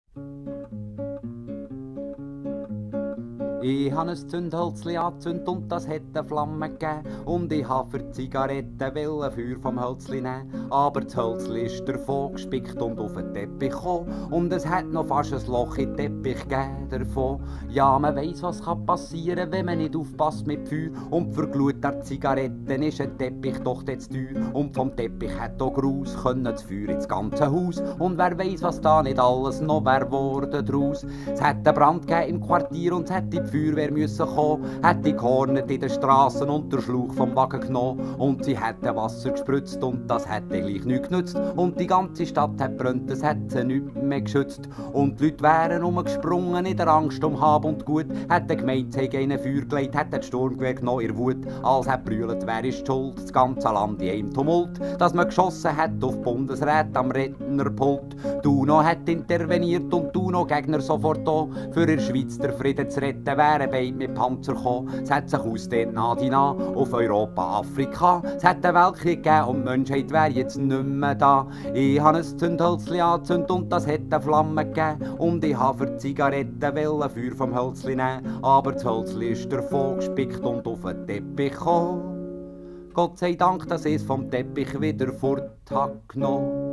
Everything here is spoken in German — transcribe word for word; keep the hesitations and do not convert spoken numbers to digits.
Ich habe ein Zündhölzli angezündet und das hat eine Flamme gegeben. Und ich habe für die Zigaretten wollen Feuer vom Hölzli nehmen. Aber das Hölzli ist davon gespickt und auf den Teppich gekommen. Und es hat noch fast ein Loch in den Teppich gegeben davon. Ja, man weiss, was kann passieren, wenn man nicht aufpasst mit Feuer. Und für Glut der Zigaretten ist ein Teppich doch jetzt teuer. Und vom Teppich hat auch Graus können das Feuer ins ganze Haus. Und wer weiss, was da nicht alles noch wär worden draus. Es hat einen Brand gegeben im Quartier und es hat die Feuerwehr müssen kommen, hat die gehornet in den Strassen und den Schlauch vom Wagen genommen. Und sie hätten Wasser gespritzt und das hätte gleich nichts genützt. Und die ganze Stadt hat brennt, es hat sie nichts mehr geschützt. Und die Leute wären umgesprungen in der Angst um Hab und Gut. Hätte gemeint, sie hätten Feuer gelegt, hätte das Sturmgewehr genommen, ihr Wut. Als hat brüllt, wer ist schuld, das ganze Land in einem Tumult. Dass man geschossen hat auf Bundesrat am Rednerpult. Duno hat interveniert und Duno Gegner sofort da. Für in der Schweiz der Frieden zu retten, wären beide mit Panzer gekommen. Es hat sich ausgedehnt nah die nah auf Europa, Afrika. Es hat einen Weltkrieg gegeben und die Menschheit wäre jetzt nicht mehr da. Ich habe ein Zündhölzli angezündet und das hat eine Flamme gegeben. Und ich habe für die Zigaretten wollen Feuer vom Hölzli nehmen. Aber das Hölzli ist davon gespickt und auf den Teppich gekommen. Gott sei Dank, dass ich es vom Teppich wieder fort habe genommen.